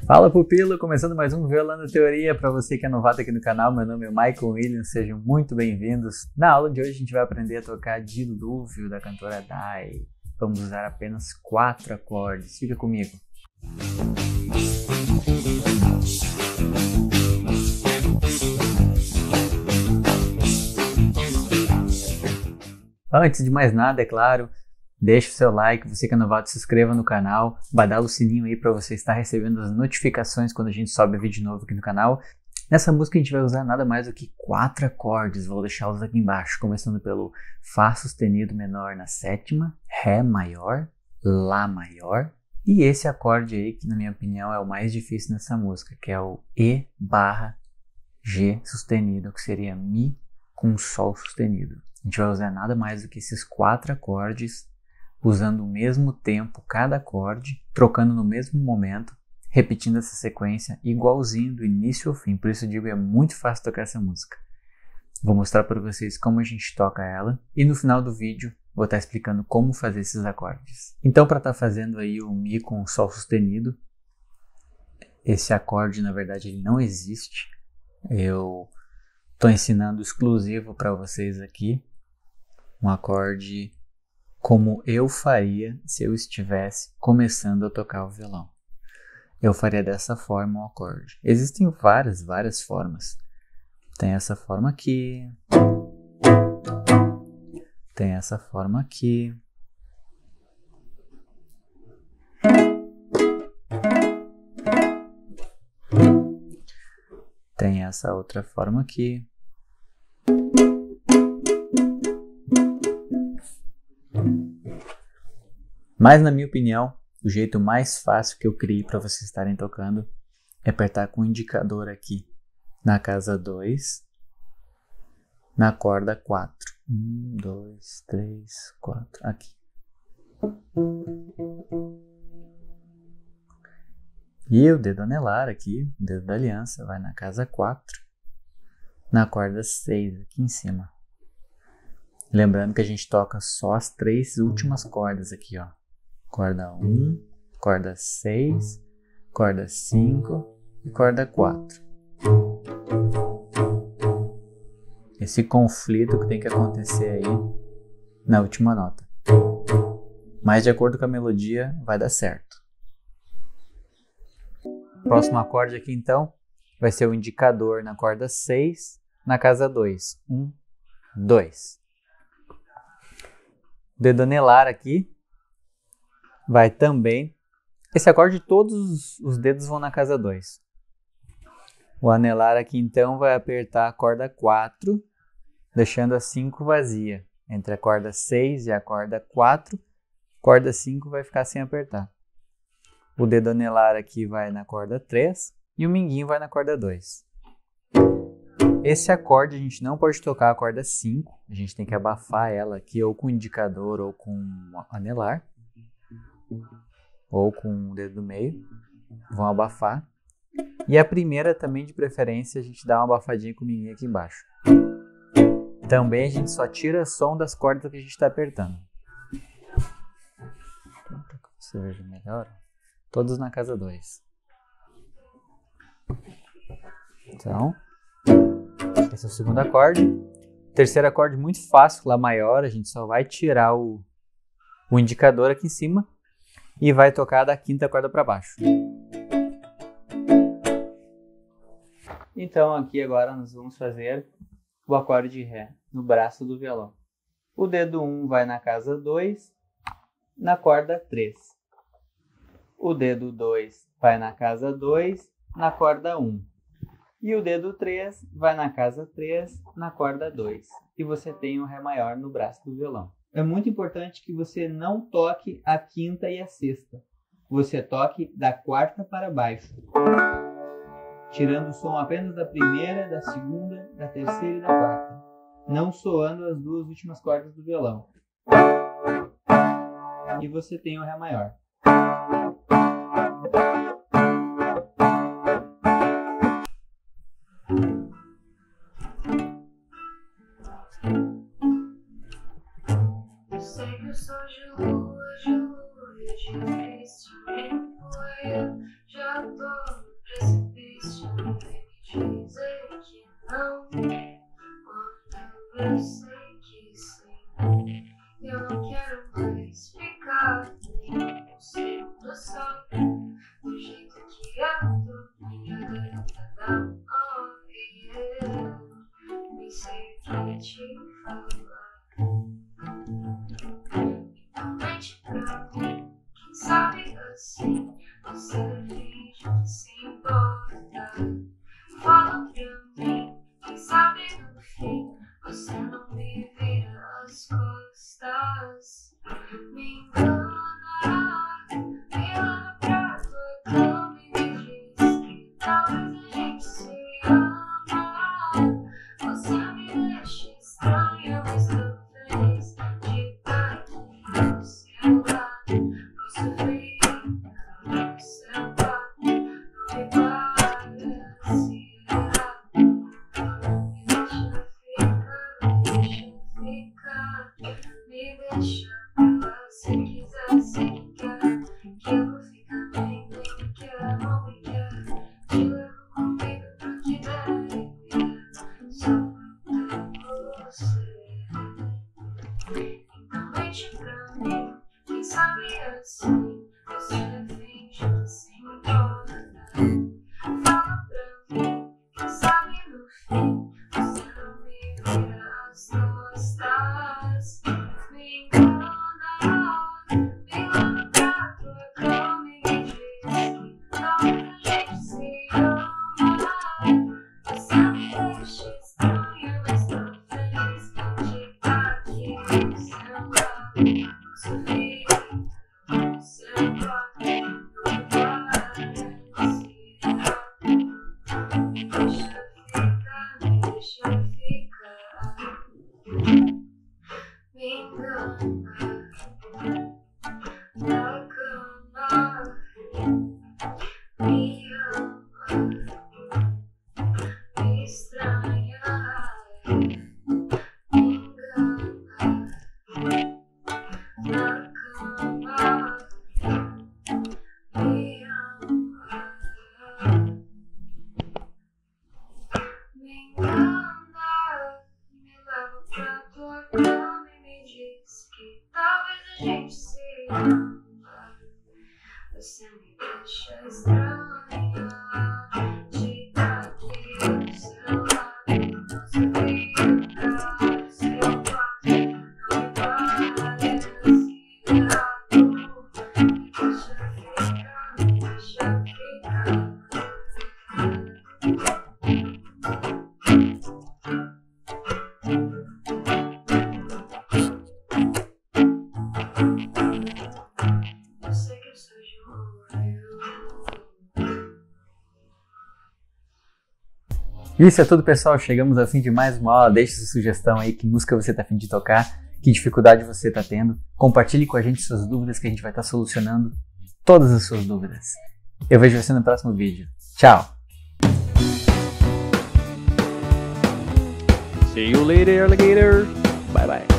Fala pupilo, começando mais um Violando Teoria. Para você que é novato aqui no canal, meu nome é Michael Williams, sejam muito bem-vindos. Na aula de hoje a gente vai aprender a tocar Dilúvio da cantora Dai. Vamos usar apenas 4 acordes, fica comigo. Antes de mais nada, é claro, deixe o seu like, você que é novato, se inscreva no canal, badala o sininho aí para você estar recebendo as notificações quando a gente sobe vídeo novo aqui no canal. Nessa música a gente vai usar nada mais do que 4 acordes, vou deixá-los aqui embaixo, começando pelo Fá sustenido menor na sétima, Ré maior, Lá maior, e esse acorde aí que na minha opinião é o mais difícil nessa música, que é o E barra G sustenido, que seria Mi com Sol sustenido. A gente vai usar nada mais do que esses 4 acordes, usando o mesmo tempo cada acorde, trocando no mesmo momento, repetindo essa sequência igualzinho do início ao fim. Por isso eu digo, é muito fácil tocar essa música. Vou mostrar para vocês como a gente toca ela e no final do vídeo vou estar explicando como fazer esses acordes. Então, para estar fazendo aí o Mi com o Sol sustenido, esse acorde na verdade ele não existe. Eu estou ensinando exclusivo para vocês aqui um acorde como eu faria se eu estivesse começando a tocar o violão. Eu faria dessa forma o acorde. Existem várias formas. Tem essa forma aqui. Tem essa forma aqui. Tem essa outra forma aqui. Mas na minha opinião, o jeito mais fácil que eu criei para vocês estarem tocando é apertar com o indicador aqui na casa 2, na corda 4. 1, 2, 3, 4, aqui. E o dedo anelar aqui, o dedo da aliança, vai na casa 4, na corda 6, aqui em cima. Lembrando que a gente toca só as 3 últimas cordas aqui, ó. Corda 1, corda 6, corda 5 e corda 4. Esse conflito que tem que acontecer aí na última nota. Mas de acordo com a melodia vai dar certo. O próximo acorde aqui então vai ser o indicador na corda 6, na casa 2. 1, 2. Dedo anelar aqui vai também. Esse acorde todos os dedos vão na casa 2. O anelar aqui então vai apertar a corda 4, deixando a 5 vazia. Entre a corda 6 e a corda 4, corda 5 vai ficar sem apertar. O dedo anelar aqui vai na corda 3 e o minguinho vai na corda 2. Esse acorde a gente não pode tocar a corda 5, a gente tem que abafar ela aqui ou com o indicador ou com o anelar. Ou com o dedo do meio, vão abafar. E a primeira também, de preferência, a gente dá uma abafadinha com o minguinho aqui embaixo. Também a gente só tira som das cordas que a gente está apertando. Para que você veja melhor, todos na casa 2. Então, esse é o segundo acorde. Terceiro acorde muito fácil, Lá maior, a gente só vai tirar o indicador aqui em cima e vai tocar da quinta corda para baixo. Então aqui agora nós vamos fazer o acorde de Ré no braço do violão. O dedo 1 vai na casa 2, na corda 3. O dedo 2 vai na casa 2, na corda 1. E o dedo 3 vai na casa 3, na corda 2. E você tem o Ré maior no braço do violão. É muito importante que você não toque a quinta e a sexta. Você toque da quarta para baixo, tirando o som apenas da primeira, da segunda, da terceira e da quarta, não soando as 2 últimas cordas do violão. E você tem o Ré maior. Sei que eu sou de lua, de difícil tempo, eu já tô finge que se importa. Fala pra mim, quem sabe no fim você não me vira as costas. Me engana, me leva pra tua cama e me diz que talvez a gente se ama. Você me deixa estranha, mas talvez de estar aqui do seu lado. Posso ver no seu lado, não me parece errado. Me deixa ficar, me deixa pra lá se quiser, se quer. Que eu vou ficar bem, me quer, não me quer. Te levo comigo pra que der, só falta você. Então mente pra mim, quem sabe assim você finge que se importa. Fala pra mim, quem sabe no fim você não me vira as costas. Me engana, me leva pra tua cama e me diz que talvez a gente se ama. Você me deixa estranha, mas talvez de estar aqui do seu lado. Posso vir no seu quarto, não me parece errado. Me deixa ficar, me engana na cama, me ama, me estranha, me engana na cama, me ama. Me engana, me leva pra tua cama e me diz que talvez a gente se ama. Você me deixa estranha de estar aqui do seu lado. Posso ficar no seu quarto, não me parece errado. Me deixa ficar, me deixa ficar. Eu sei que eu sou de olho. Isso é tudo, pessoal. Chegamos ao fim de mais uma aula. Deixe sua sugestão aí, que música você está a fim de tocar, que dificuldade você está tendo. Compartilhe com a gente suas dúvidas, que a gente vai estar solucionando todas as suas dúvidas. Eu vejo você no próximo vídeo. Tchau! See you later, alligator. Bye bye.